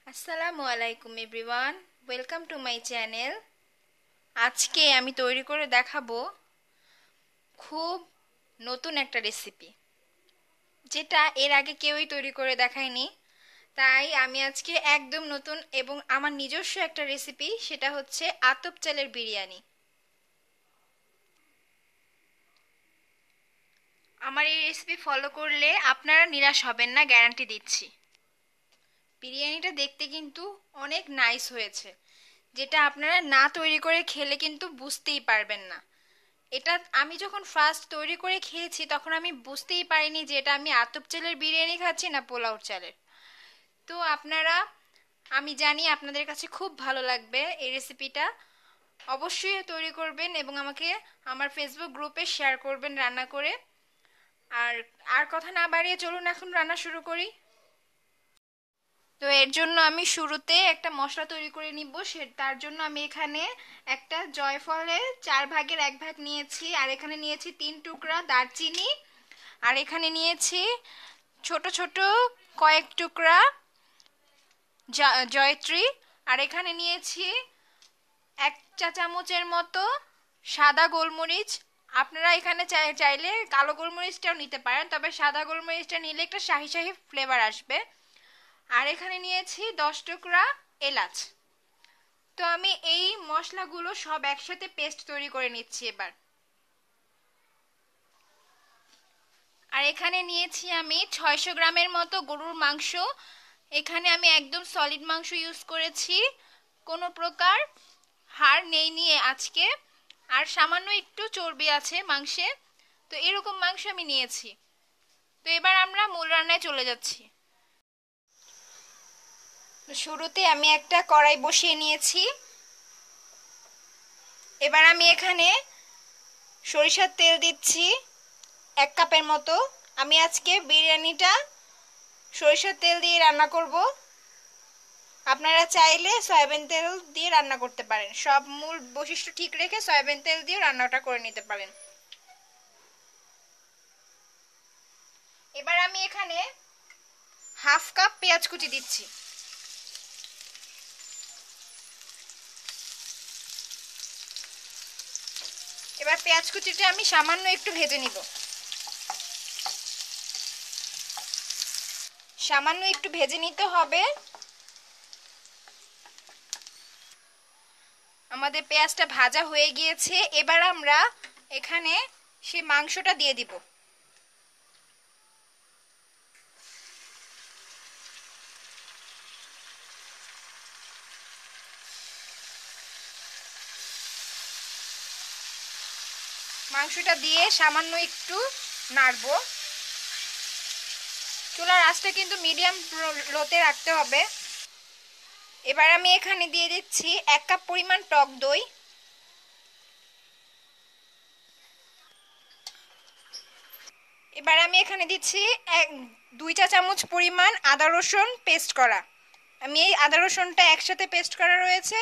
আসসালামু আলাইকুম everyone, welcome to my channel. আজকে আমি তৈরি করে দেখাবো খুব নতুন একটা রেসিপি, যেটা এর আগে কেউই তৈরি করে দেখায়নি। তাই আমি আজকে একদম নতুন এবং আমার নিজস্ব একটা রেসিপি, সেটা হচ্ছে আতপ চালের বিরিয়ানি। আমার এই রেসিপি ফলো করলে আপনারা নিরাশ হবেন না, গ্যারান্টি দিচ্ছি। বিরিয়ানিটা দেখতে কিন্তু অনেক নাইস হয়েছে, যেটা আপনারা না তৈরি করে খেলে কিন্তু বুঝতেই পারবেন না। এটা আমি যখন ফার্স্ট তৈরি করে খেয়েছি তখন আমি বুঝতেই পারিনি যে এটা আমি আতপ চালের বিরিয়ানি খাচ্ছি না পোলাও চালের। তো আপনারা, আমি জানি আপনাদের কাছে খুব ভালো লাগবে এই রেসিপিটা। অবশ্যই তৈরি করবেন এবং আমাকে আমার ফেসবুক গ্রুপে শেয়ার করবেন রান্না করে। আর আর কথা না বাড়িয়ে চলুন এখন রান্না শুরু করি। তো এর জন্য আমি শুরুতে একটা মশলা তৈরি করে নিব। তার জন্য আমি এখানে একটা জয়ফলের 1/4 ভাগ নিয়েছি, আর এখানে নিয়েছি 3 টুকরা দারচিনি, আর এখানে নিয়েছি ছোট ছোট কয়েক টুকরা জয়ত্রী, আর এখানে নিয়েছি 1 চা চামচের মতো সাদা গোলমরিচ। আপনারা এখানে চাইলে কালো গোলমরিচটাও নিতে পারেন, তবে সাদা গোলমরিচটা নিলে একটা শাহি শাহি ফ্লেভার আসবে। আর এখানে নিয়েছি 10 টুকরা এলাচ। তো আমি এই মশলাগুলো সব একসাথে পেস্ট তৈরি করে নিচ্ছি এবার। আর এখানে নিয়েছি আমি 600 গ্রামের মতো গরুর মাংস। এখানে আমি একদম সলিড মাংস ইউজ করেছি, কোনো প্রকার হাড় নেই নিয়ে আজকে, আর সামান্য একটু চর্বি আছে মাংসে। তো এরকম মাংস আমি নিয়েছি। তো এবার আমরা মূল রান্নায় চলে যাচ্ছি। শুরুতে আমি একটা কড়াই বসিয়ে নিয়েছি। এবার আমি এখানে সরিষার তেল দিচ্ছি 1 কাপের মতো। আমি আজকে বিরিয়ানিটা সরিষার তেল দিয়ে রান্না করব। আপনারা চাইলে সয়াবিন তেল দিয়ে রান্না করতে পারেন, সব মূল বৈশিষ্ট্য ঠিক রেখে সয়াবিন তেল দিয়ে রান্নাটা করে নিতে পারেন। এবার আমি এখানে 1/2 কাপ পেঁয়াজ কুচি দিচ্ছি। এবার পেঁয়াজ কুচিটা আমি সামান্য একটু ভেজে নিব। সামান্য একটু ভেজে নিতে হবে। আমাদের পেঁয়াজটা ভাজা হয়ে গিয়েছে। এবার আমরা এখানে সেই মাংসটা দিয়ে দিব। মাংসটা দিয়ে সামান্য একটু নাড়বো। চুলার আঁচটা কিন্তু মিডিয়াম লোতে রাখতে হবে। এবার আমি এখানে দিয়ে দিচ্ছি 1 কাপ পরিমাণ টক দই। এবার আমি এখানে দিচ্ছি 2 চা চামচ পরিমাণ আদা রসুন পেস্ট করা। আমি এই আদা রসুনটা একসাথে পেস্ট করা রয়েছে।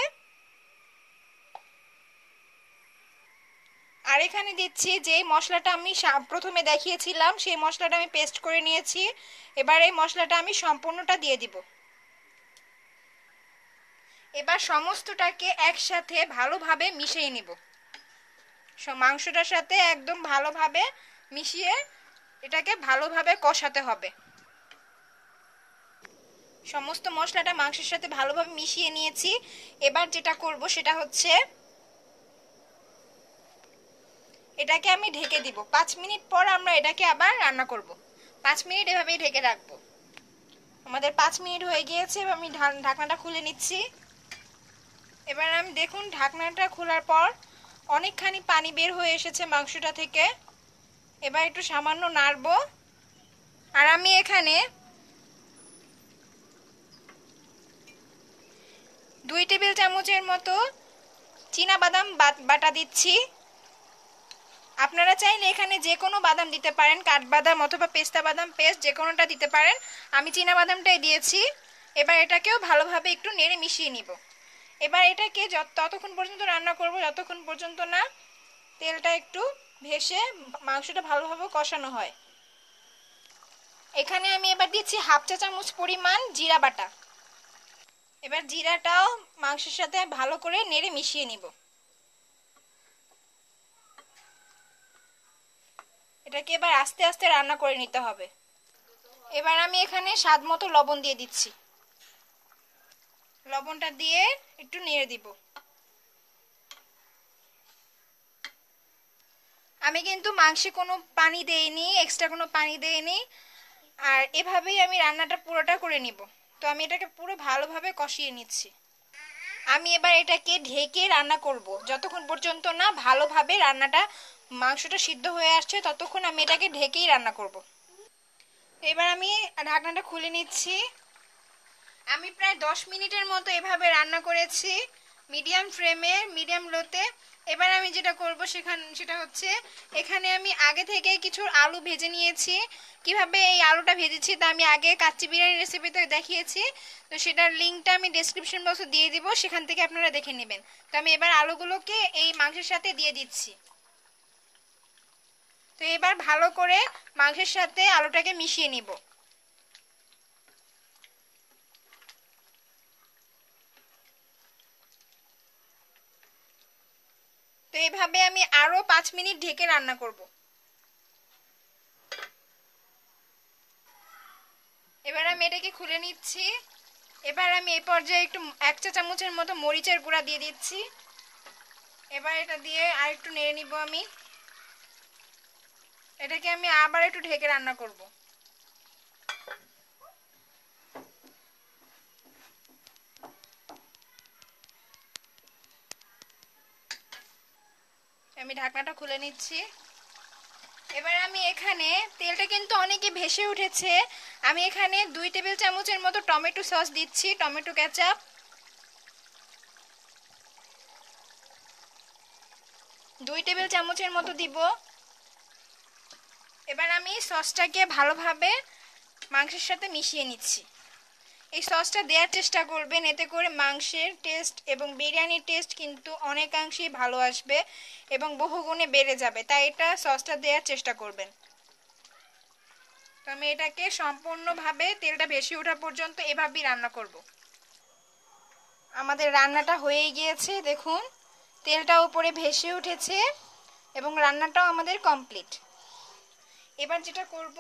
আর এখানে দিচ্ছি যেই মশলাটা আমি প্রথমে দেখিয়েছিলাম, সেই মশলাটা আমি পেস্ট করে নিয়েছি। এবার এই মশলাটা আমি সম্পূর্ণটা দিয়ে দিব। এবার সমস্তটাকে একসাথে ভালোভাবে মিশিয়ে নিব। মাংসটার সাথে একদম ভালোভাবে মিশিয়ে এটাকে ভালোভাবে কষাতে হবে। সমস্ত মশলাটা মাংসের সাথে ভালোভাবে মিশিয়ে নিয়েছি। এবার যেটা করব সেটা হচ্ছে এটাকে আমি ঢেকে দিব। 5 মিনিট পর আমরা এটাকে আবার রান্না করব। 5 মিনিট এভাবেই ঢেকে রাখবো। আমাদের 5 মিনিট হয়ে গিয়েছে। এবার আমি ঢাকনাটা খুলে নিচ্ছি। এবার আমি দেখুন ঢাকনাটা খোলার পর অনেকখানি পানি বের হয়ে এসেছে মাংসটা থেকে। এবার একটু সামান্য নাড়বো। আর আমি এখানে 2 টেবিল চামচের মতো চীনাবাদাম বাটা দিচ্ছি। আপনারা চাইলে এখানে যে কোনো বাদাম দিতে পারেন, কাঠবাদাম অথবা পেস্তা বাদাম পেস্ট যে কোনোটা দিতে পারেন। আমি চীনাবাদামটাই দিয়েছি। এবার এটাকেও ভালোভাবে একটু নেড়ে মিশিয়ে নিব। এবার এটাকে ততক্ষণ পর্যন্ত রান্না করব যতক্ষণ পর্যন্ত না তেলটা একটু ভেসে মাংসটা ভালোভাবে কষানো হয়। এখানে আমি এবার দিচ্ছি 1/2 চা চামচ পরিমাণ জিরা বাটা। এবার জিরাটাও মাংসের সাথে ভালো করে নেড়ে মিশিয়ে নিব। এটাকে এবার আস্তে আস্তে রান্না করে নিতে হবে। এবার আমি এখানে স্বাদ মতো লবণ দিয়ে দিচ্ছি। লবণটা দিয়ে একটু নেড়ে দিব। আমি কিন্তু মাংসে কোনো পানি দেইনি, এক্সট্রা কোনো পানি দেইনি, আর এভাবেই আমি রান্নাটা পুরোটা করে নিব। তো আমি এটাকে পুরো ভালোভাবে কষিয়ে নিচ্ছি। আমি এবার এটাকে ঢেকে রান্না করব যতক্ষণ পর্যন্ত না ভালোভাবে রান্নাটা মাংসটা সিদ্ধ হয়ে আসছে, ততক্ষণ আমি এটাকে ঢেকেই রান্না করব। এবার আমি ঢাকনাটা খুলে নিচ্ছি। আমি প্রায় 10 মিনিটের মতো এভাবে রান্না করেছি, মিডিয়াম ফ্লেমে, মিডিয়াম লোতে। এবার আমি যেটা করব সেটা হচ্ছে, এখানে আমি আগে থেকে কিছু আলু ভেজে নিয়েছি। কিভাবে এই আলুটা ভেজেছি তা আমি আগে কাচ্চি বিরিয়ানি রেসিপিতে দেখিয়েছি, তো সেটার লিঙ্কটা আমি ডেসক্রিপশন বক্সে দিয়ে দিব, সেখান থেকে আপনারা দেখে নেবেন। তো আমি এবার আলুগুলোকে এই মাংসের সাথে দিয়ে দিচ্ছি। তো এবার ভালো করে মাংসের সাথে আলুটাকে মিশিয়ে নিব। তো এইভাবে আমি আরো 5 মিনিট ঢেকে রান্না করব। এবার আমি এটাকে খুলে নিচ্ছি। এবার আমি এই পর্যায়ে একটু 1 চা চামচের মতো মরিচের গুঁড়া দিয়ে দিচ্ছি। এবার এটা দিয়ে আর একটু নেড়ে নিব। আমি এটাকে আমি আবার একটু ঢেকে রান্না করব। আমি ঢাকনাটা খুলে নিচ্ছি। এবার আমি এখানে তেলটা কিন্তু অনেকে ভেসে উঠেছে, আমি এখানে 2 টেবিল চামচের মতো টমেটো সস দিচ্ছি, টমেটো কেচাপ। 2 টেবিল চামচের মতো দিব। এবার আমি সসটাকে ভালোভাবে মাংসের সাথে মিশিয়ে নিচ্ছি। এই সসটা দেওয়ার চেষ্টা করবেন, এতে করে মাংসের টেস্ট এবং বিরিয়ানির টেস্ট কিন্তু অনেকাংশেই ভালো আসবে এবং বহুগুণে বেড়ে যাবে, তাই এটা সসটা দেওয়ার চেষ্টা করবেন। তো আমি এটাকে সম্পূর্ণভাবে তেলটা বেশি ওঠা পর্যন্ত এভাবেই রান্না করব। আমাদের রান্নাটা হয়ে গিয়েছে, দেখুন তেলটা উপরে ভেসে উঠেছে এবং রান্নাটাও আমাদের কমপ্লিট। এবার যেটা করব,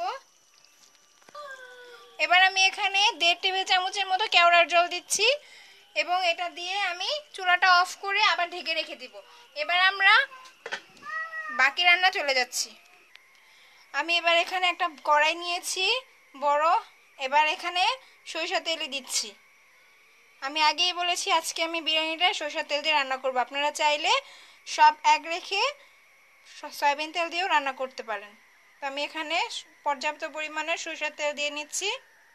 এবার আমি এখানে 1.5 টেবিল চামচের মতো কেওড়ার জল দিচ্ছি এবং এটা দিয়ে আমি চুলাটা অফ করে আবার ঢেকে রেখে দিব। এবার আমরা বাকি রান্না চলে যাচ্ছি। আমি এবার এখানে একটা কড়াই নিয়েছি বড়, এবার এখানে সরিষার তেল দিচ্ছি। আমি আগেই বলেছি আজকে আমি বিরিয়ানিটা সরিষার তেল দিয়ে রান্না করব, আপনারা চাইলে সব এক রেখে সয়াবিন তেল দিয়েও রান্না করতে পারেন। তো আমি এখানে পর্যাপ্ত পরিমাণে সরিষার তেল দিয়ে নিচ্ছি।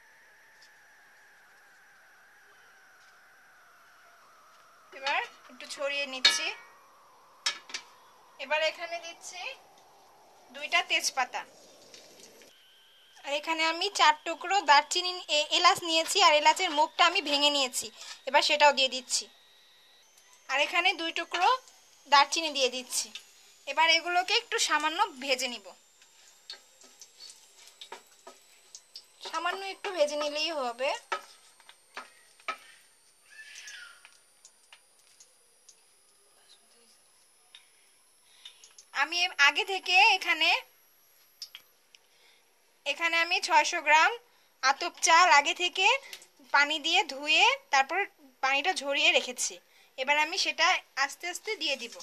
এবার একটু ছড়িয়ে নিচ্ছি। এবার এখানে দিচ্ছি 2টা তেজপাতা, আর এখানে আমি 4 টুকরো দারচিনি এলাচ নিয়েছি, আর এলাচের মুখটা আমি ভেঙে নিয়েছি, এবার সেটাও দিয়ে দিচ্ছি। আর এখানে 2 টুকরো দারচিনি দিয়ে দিচ্ছি। এবার এগুলোকে একটু সামান্য ভেজে নিব, সামান্য একটু ভেজে নিলেই হবে। আমি আগে থেকে এখানে আমি 600 গ্রাম আতপ চাল আগে থেকে পানি দিয়ে ধুয়ে তারপর পানিটা ঝরিয়ে রেখেছি। এবার আমি সেটা আস্তে আস্তে দিয়ে দিব।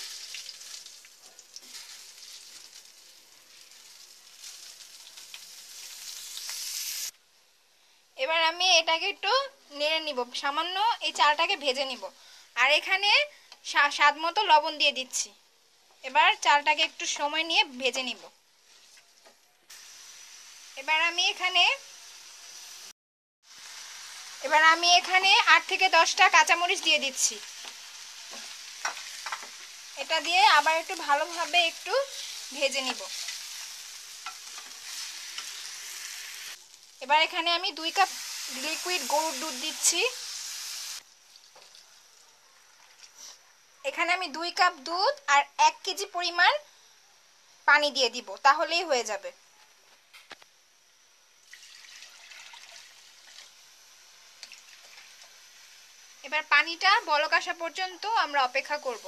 এবার আমি এটাকে একটু নেড়ে নিব, সামান্য এই চালটাকে ভেজে নিব। আর এখানে স্বাদ মতো লবণ দিয়ে দিচ্ছি। এবার চালটাকে একটু সময় নিয়ে ভেজে নিব। এবার আমি এখানে 8 থেকে 10টা কাঁচামরিচ দিয়ে দিচ্ছি। এটা দিয়ে আবার একটু ভালোভাবে একটু ভেজে নিব। এবার এখানে আমি 2 কাপ লিকুইড গরুর দুধ দিচ্ছি। এখানে আমি 2 কাপ দুধ আর 1 কেজি পরিমাণ পানি দিয়ে দিব, তাহলেই হয়ে যাবে। এবার পানিটা বলক আসা পর্যন্ত আমরা অপেক্ষা করব।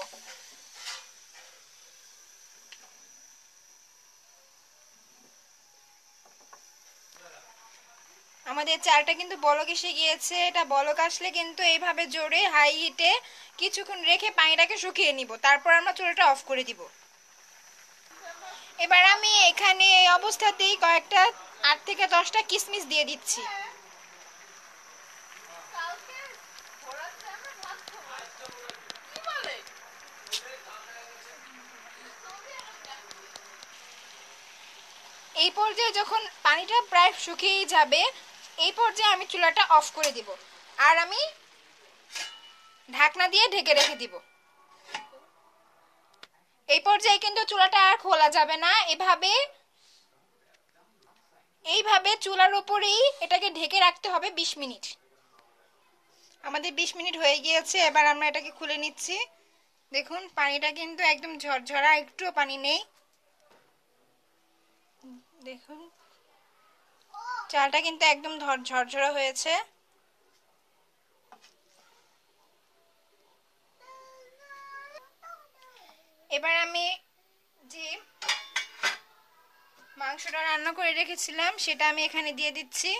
আমাদের চালটা কিন্তু বলক এসে গিয়েছে। এটা বলক আসলে কিন্তু এইভাবে জোরে হাই হিটে কিছুক্ষণ রেখে পানিটাকে শুকিয়ে নিব, তারপর আমরা চুলাটা অফ করে দিব। এবার আমি এখানে এই অবস্থাতেই কয়েকটা 8 থেকে 10টা কিশমিশ দিয়ে দিচ্ছি। এই পর্যায়ে যখন পানিটা প্রায় শুকিয়ে যাবে, এই পর্যায়ে আমি চুলাটা অফ করে দিব আর আমি ঢাকনা দিয়ে ঢেকে রেখে দিব। এই পর্যায়ে কিন্তু চুলাটা আর খোলা যাবে না, এইভাবে চুলার উপরেই এটাকে ঢেকে রাখতে হবে 20 মিনিট। আমাদের 20 মিনিট হয়ে গিয়েছে, এবার আমরা এটাকে খুলে নিচ্ছি। দেখুন পানিটা কিন্তু একদম ঝরঝরা, একটুও পানি নেই। দেখুন চালটা কিন্তু একদম ঝরঝরা হয়েছে। এবার আমি যে মাংসটা রান্না করে রেখেছিলাম সেটা আমি এখানে দিয়ে দিচ্ছি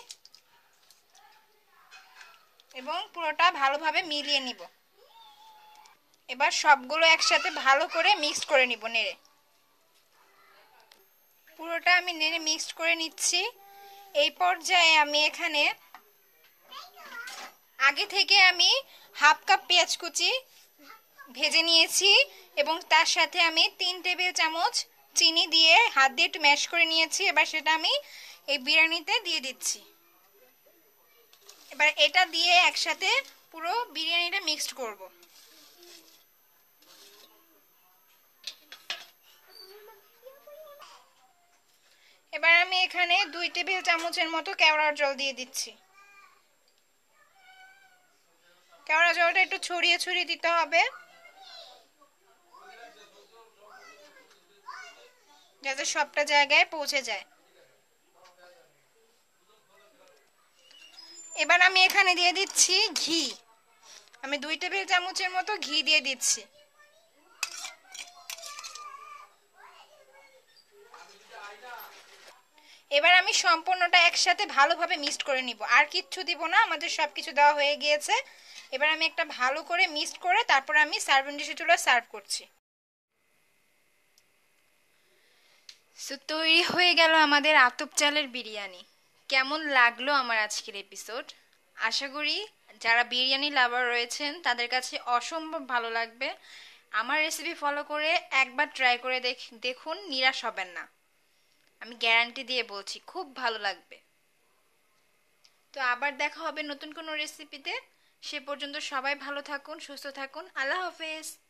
এবং পুরোটা ভালোভাবে মিলিয়ে নিব। এবার সবগুলো একসাথে ভালো করে মিক্সড করে নিব নেড়ে। পুরোটা আমি নেড়ে মিক্সড করে নিচ্ছি। এই পর্যায়ে আমি এখানে আগে থেকে আমি হাফ কাপ পেঁয়াজ কুচি ভেজে নিয়েছি এবং তার সাথে আমি 3 টেবিল চামচ চিনি দিয়ে হাত দিয়ে একটু ম্যাশ করে নিয়েছি। এবার সেটা আমি এই বিরিয়ানিতে দিয়ে দিচ্ছি। এবার এটা দিয়ে একসাথে পুরো বিরিয়ানিটা মিক্সড করব। এবার আমি এখানে 2 টেবিল চামচের মতো কেওড়ার জল দিয়ে দিচ্ছি। কেওড়া জলটা একটু ছড়িয়ে ছড়িয়ে দিতে হবে যাতে সবটা জায়গায় পৌঁছে যায়। এবার আমি এখানে দিয়ে দিচ্ছি ঘি। আমি 2 টেবিল চামচের মতো ঘি দিয়ে দিচ্ছি। এবার আমি সম্পূর্ণটা একসাথে ভালোভাবে মিক্সড করে নিব, আর কিচ্ছু দিব না, আমাদের সবকিছু দেওয়া হয়ে গিয়েছে। এবার আমি একটা ভালো করে মিক্সড করে তারপর আমি সার্ভিং ডিশে তুলে সার্ভ করছি। সো তৈরি হয়ে গেল আমাদের আতপ চালের বিরিয়ানি। কেমন লাগলো আমার আজকের এপিসোড? আশা করি যারা বিরিয়ানি লাভার রয়েছেন তাদের কাছে অসম্ভব ভালো লাগবে। আমার রেসিপি ফলো করে একবার ট্রাই করে দেখুন, নিরাশ হবেন না। আমি গ্যারান্টি দিয়ে বলছি খুব ভালো লাগবে। তো আবার দেখা হবে নতুন কোনো রেসিপিতে। সে পর্যন্ত সবাই ভালো থাকুন, সুস্থ থাকুন। আল্লাহ হাফেজ।